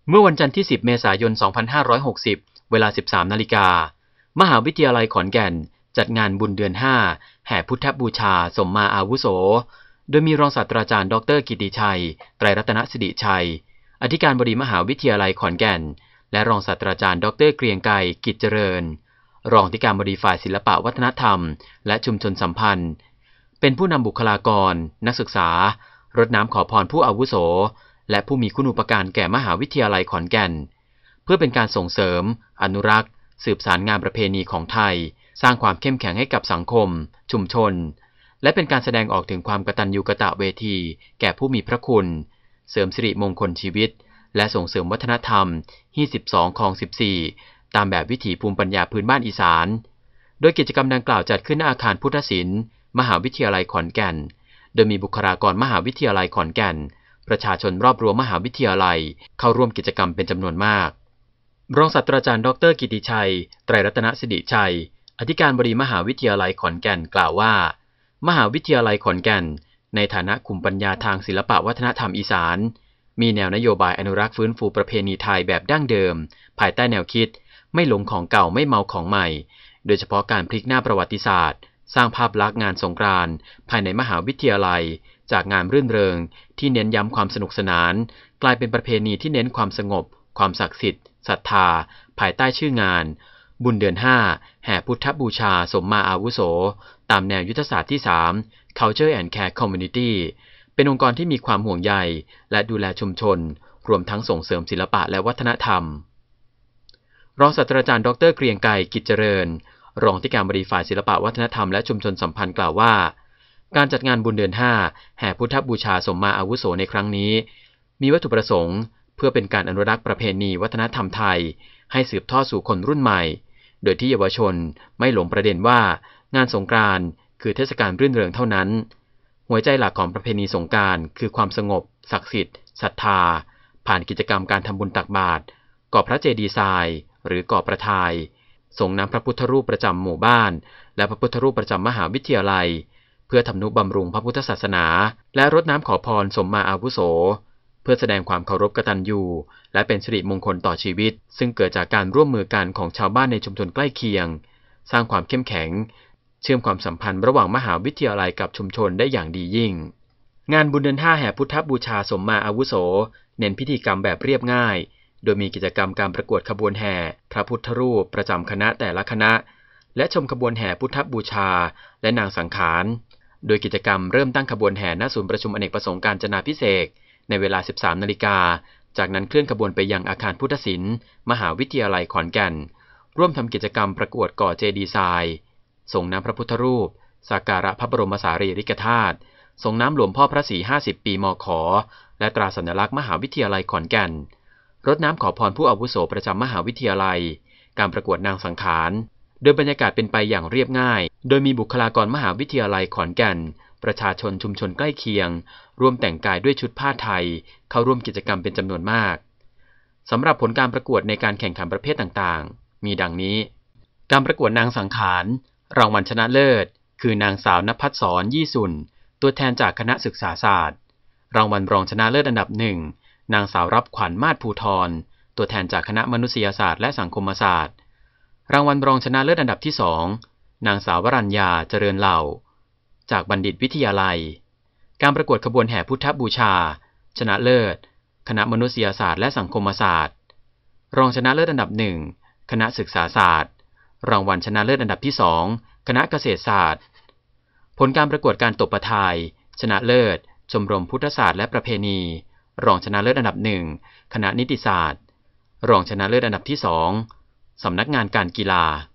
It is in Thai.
เมื่อวันจันทร์ที่ 10 เมษายน 2560 เวลา 13 นาฬิกา มหาวิทยาลัยขอนแก่นจัดงานบุญเดือน 5 แห่พุทธบูชาสมมาอาวุโส โดยมีรองศาสตราจารย์ดร.กิติชัย ไตรรัตนสิริชัย อธิการบดีมหาวิทยาลัยขอนแก่น และรองศาสตราจารย์ดร.เกรียงไกร กิจเจริญ รองอธิการบดีฝ่ายศิลปวัฒนธรรม และชุมชนสัมพันธ์ เป็นผู้นำบุคลากร นักศึกษารดน้ำขอพรผู้อาวุโสและผู้มีคุณูปการแก่มหาวิทยาลัยขอนแก่นเพื่อเป็นการส่งเสริมอนุรักษ์สืบสารงานประเพณีของไทยสร้างความเข้มแข็งให้กับสังคมชุมชนและเป็นการแสดงออกถึงความกตัญญูกตเวทีแก่ผู้มีพระคุณเสริมสิริมงคลชีวิตและส่งเสริมวัฒนธรรมที่12คลอง14ตามแบบวิถีภูมิปัญญาพื้นบ้านอีสานโดยกิจกรรมดังกล่าวจัดขึ้นณอาคารพุทธศิลป์มหาวิทยาลัยขอนแก่นโดยมีบุคลากรมหาวิทยาลัยขอนแก่นประชาชนรอบรั้วมหาวิทยาลัยเข้าร่วมกิจกรรมเป็นจำนวนมากรองศาสตราจารย์ดร.กิติชัย ไตรรัตนสิริชัย อธิการบดีมหาวิทยาลัยขอนแก่นกล่าวว่ามหาวิทยาลัยขอนแก่นในฐานะกลุ่มปัญญาทางศิลปวัฒนธรรมอีสานมีแนวนโยบายอนุรักษ์ฟื้นฟูประเพณีไทยแบบดั้งเดิมภายใต้แนวคิดไม่หลงของเก่าไม่เมาของใหม่โดยเฉพาะการพลิกหน้าประวัติศาสตร์สร้างภาพลักษณ์งานสงกรานต์ภายในมหาวิทยาลัยจากงานรื่นเริงที่เน้นย้ำความสนุกสนานกลายเป็นประเพณีที่เน้นความสงบความศักดิ์สิทธิ์ศรัทธาภายใต้ชื่องานบุญเดือน 5 แห่พุทธบูชาสมมาอาวุโสตามแนวยุทธศาสตร์ที่ 3 Culture and Care Community เป็นองค์กรที่มีความห่วงใยและดูแลชุมชนรวมทั้งส่งเสริมศิลปะและวัฒนธรรมรองศาสตราจารย์ดร.เกรียงไกร กิจเจริญรองอธิการบดีฝ่ายศิลปวัฒนธรรมและชุมชนสัมพันธ์กล่าวว่าการจัดงานบุญเดือน 5 แห่พุทธบูชาสมมาอาวุโสในครั้งนี้มีวัตถุประสงค์เพื่อเป็นการอนุรักษ์ประเพณีวัฒนธรรมไทยให้สืบทอดสู่คนรุ่นใหม่โดยที่เยาวชนไม่หลงประเด็นว่างานสงกรานต์คือเทศกาลรื่นเริงเท่านั้นหัวใจหลักของประเพณีสงกรานต์คือความสงบศักดิ์สิทธิ์ศรัทธาผ่านกิจกรรมการทำบุญตักบาตรก่อพระเจดีย์ทรายหรือก่อประทายส่งน้ำพระพุทธรูปประจำหมู่บ้านและพระพุทธรูปประจำมหาวิทยาลัยเพื่อทำนุบำรุงพระพุทธศาสนาและรดน้ำขอพรสมมาอาวุโสเพื่อแสดงความเคารพกตัญญูและเป็นสิริมงคลต่อชีวิตซึ่งเกิดจากการร่วมมือกันของชาวบ้านในชุมชนใกล้เคียงสร้างความเข้มแข็งเชื่อมความสัมพันธ์ระหว่างมหาวิทยาลัยกับชุมชนได้อย่างดียิ่งงานบุญเดือน 5 แห่พุทธบูชาสมมาอาวุโสเน้นพิธีกรรมแบบเรียบง่ายโดยมีกิจกรรมการประกวดขบวนแห่พระพุทธรูปประจำคณะแต่ละคณะและชมขบวนแห่พุทธบูชาและนางสังขารโดยกิจกรรมเริ่มตั้งขบวนแห่ณศูนย์ประชุมอเนกประสงค์กาญจนาภิเษกในเวลา 13 นาฬิกาจากนั้นเคลื่อนขบวนไปยังอาคารพุทธศิลป์มหาวิทยาลัยขอนแก่นร่วมทำกิจกรรมประกวดก่อเจดีย์ทรายส่งน้ำพระพุทธรูปสักการะพระบรมสารีริกธาตุส่งน้ำหลวงพ่อพระศรี50 ปีมข.และตราสัญลักษณ์มหาวิทยาลัยขอนแก่นรดน้ำขอพรผู้อาวุโสประจำมหาวิทยาลัยการประกวดนางสังขารโดยบรรยากาศเป็นไปอย่างเรียบง่ายโดยมีบุคลากรมหาวิทยาลัยขอนแก่นประชาชนชุมชนใกล้เคียงร่วมแต่งกายด้วยชุดผ้าไทยเข้าร่วมกิจกรรมเป็นจำนวนมากสำหรับผลการประกวดในการแข่งขันประเภทต่างๆมีดังนี้การประกวดนางสังขารรางวัลชนะเลิศคือนางสาวนภัสสร ยี่สุนตัวแทนจากคณะศึกษาศาสตร์รางวัลรองชนะเลิศอันดับ 1นางสาวรับขวัญมาศภูธรตัวแทนจากคณะมนุษยศาสตร์และสังคมศาสตร์รางวัลรองชนะเลิศอันดับที่ 2นางสาววรัญญาเจริญเหล่าจากบัณฑิตวิทยาลัยการประกวดขบวนแห่พุทธบูชาชนะเลิศคณะมนุษยศาสตร์และสังคมศาสตร์รองชนะเลิศอันดับ 1คณะศึกษาศาสตร์รางวัลชนะเลิศอันดับที่ 2คณะเกษตรศาสตร์ผลการประกวดการตบประทายชนะเลิศชมรมพุทธศาสตร์และประเพณีรองชนะเลิศอันดับ 1คณะนิติศาสตร์รองชนะเลิศอันดับที่ 2สำนักงานการกีฬา